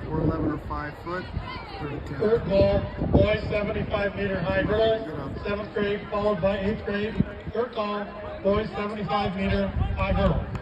4'11" or 5 foot. Third call, boys 75-meter high hurdle, 7th grade followed by 8th grade. Third call, boys 75-meter high hurdle.